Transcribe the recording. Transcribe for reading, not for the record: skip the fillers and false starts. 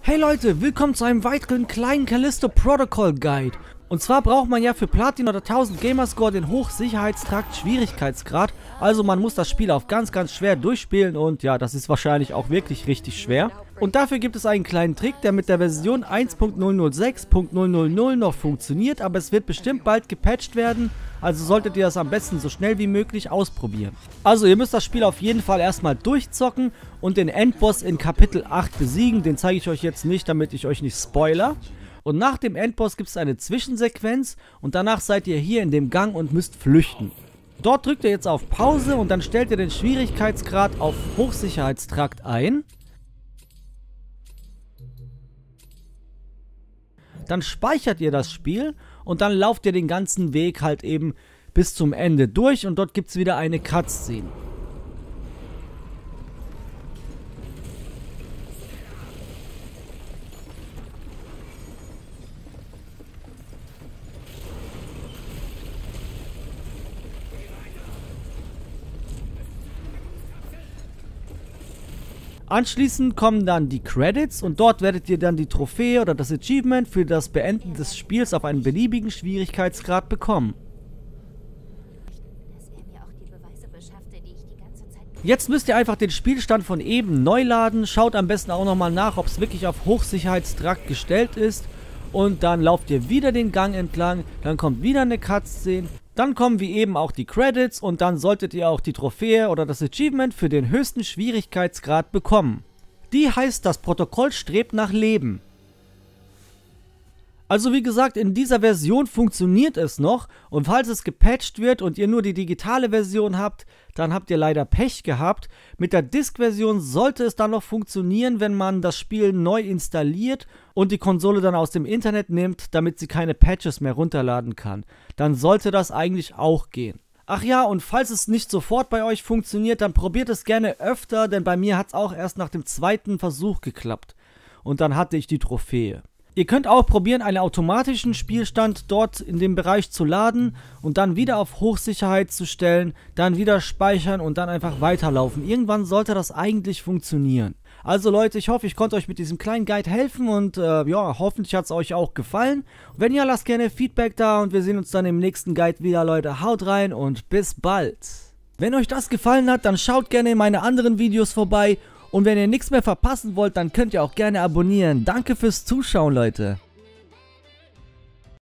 Hey Leute, willkommen zu einem weiteren kleinen Callisto Protocol Guide. Und zwar braucht man ja für Platin oder 1000 Gamerscore den Hochsicherheitstrakt Schwierigkeitsgrad. Also man muss das Spiel auf ganz schwer durchspielen und ja, das ist wahrscheinlich auch wirklich richtig schwer. Und dafür gibt es einen kleinen Trick, der mit der Version 1.006.000 noch funktioniert, aber es wird bestimmt bald gepatcht werden. Also solltet ihr das am besten so schnell wie möglich ausprobieren. Also ihr müsst das Spiel auf jeden Fall erstmal durchzocken und den Endboss in Kapitel 8 besiegen. Den zeige ich euch jetzt nicht, damit ich euch nicht spoiler. Und nach dem Endboss gibt es eine Zwischensequenz und danach seid ihr hier in dem Gang und müsst flüchten. Dort drückt ihr jetzt auf Pause und dann stellt ihr den Schwierigkeitsgrad auf Hochsicherheitstrakt ein. Dann speichert ihr das Spiel und dann lauft ihr den ganzen Weg halt eben bis zum Ende durch und dort gibt es wieder eine Cutscene. Anschließend kommen dann die Credits und dort werdet ihr dann die Trophäe oder das Achievement für das Beenden des Spiels auf einen beliebigen Schwierigkeitsgrad bekommen. Jetzt müsst ihr einfach den Spielstand von eben neu laden, schaut am besten auch nochmal nach, ob es wirklich auf Hochsicherheitstrakt gestellt ist und dann lauft ihr wieder den Gang entlang, dann kommt wieder eine Cutscene. Dann kommen wie eben auch die Credits und dann solltet ihr auch die Trophäe oder das Achievement für den höchsten Schwierigkeitsgrad bekommen. Die heißt, das Protokoll strebt nach Leben. Also wie gesagt, in dieser Version funktioniert es noch und falls es gepatcht wird und ihr nur die digitale Version habt, dann habt ihr leider Pech gehabt. Mit der Disk-Version sollte es dann noch funktionieren, wenn man das Spiel neu installiert und die Konsole dann aus dem Internet nimmt, damit sie keine Patches mehr runterladen kann. Dann sollte das eigentlich auch gehen. Ach ja, und falls es nicht sofort bei euch funktioniert, dann probiert es gerne öfter, denn bei mir hat es auch erst nach dem zweiten Versuch geklappt. Und dann hatte ich die Trophäe. Ihr könnt auch probieren, einen automatischen Spielstand dort in dem Bereich zu laden und dann wieder auf Hochsicherheit zu stellen, dann wieder speichern und dann einfach weiterlaufen. Irgendwann sollte das eigentlich funktionieren. Also Leute, ich hoffe, ich konnte euch mit diesem kleinen Guide helfen und ja, hoffentlich hat es euch auch gefallen. Wenn ja, lasst gerne Feedback da und wir sehen uns dann im nächsten Guide wieder, Leute. Haut rein und bis bald. Wenn euch das gefallen hat, dann schaut gerne in meine anderen Videos vorbei. Und wenn ihr nichts mehr verpassen wollt, dann könnt ihr auch gerne abonnieren. Danke fürs Zuschauen, Leute.